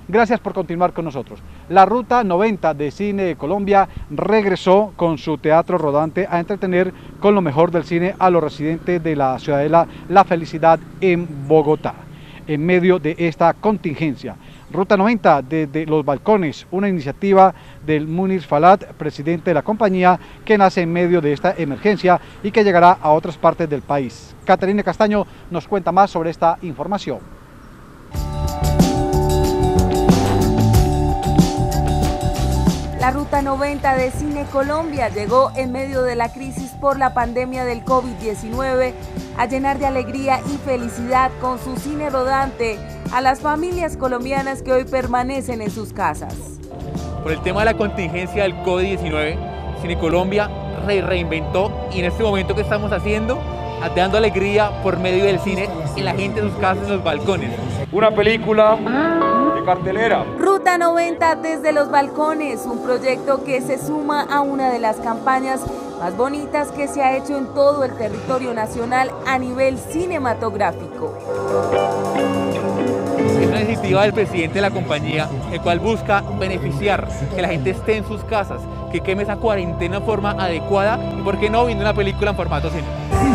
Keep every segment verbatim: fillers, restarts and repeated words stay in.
Gracias por continuar con nosotros. La Ruta noventa de Cine Colombia regresó con su teatro rodante a entretener con lo mejor del cine a los residentes de la ciudadela La Felicidad en Bogotá, en medio de esta contingencia. Ruta noventa desde los balcones, una iniciativa del Munir Falat, presidente de la compañía, que nace en medio de esta emergencia y que llegará a otras partes del país. Caterina Castaño nos cuenta más sobre esta información. La Ruta noventa de Cine Colombia llegó en medio de la crisis por la pandemia del COVID diecinueve a llenar de alegría y felicidad con su cine rodante a las familias colombianas que hoy permanecen en sus casas. Por el tema de la contingencia del COVID diecinueve, Cine Colombia re reinventó y en este momento que estamos haciendo, dando alegría por medio del cine en la gente en sus casas, en los balcones. Una película de cartelera. Ruta noventa desde los balcones, un proyecto que se suma a una de las campañas más bonitas que se ha hecho en todo el territorio nacional a nivel cinematográfico. Es una iniciativa del presidente de la compañía, el cual busca beneficiar que la gente esté en sus casas, que queme esa cuarentena de forma adecuada y, por qué no, viendo una película en formato cine.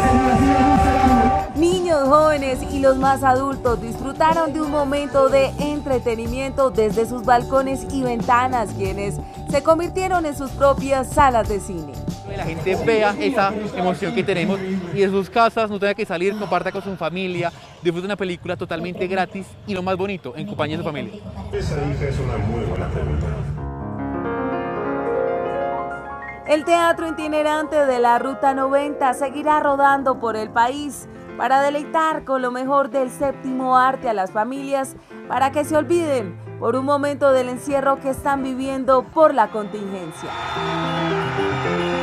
Niños, jóvenes y los más adultos disfrutaron de un momento de entretenimiento desde sus balcones y ventanas, quienes se convirtieron en sus propias salas de cine. Que la gente vea esa emoción que tenemos y de sus casas no tenga que salir, comparta con su familia, disfrute una película totalmente gratis y lo más bonito, en compañía de su familia. Esa es una muy buena pregunta. El teatro itinerante de la Ruta noventa seguirá rodando por el país para deleitar con lo mejor del séptimo arte a las familias para que se olviden por un momento del encierro que están viviendo por la contingencia.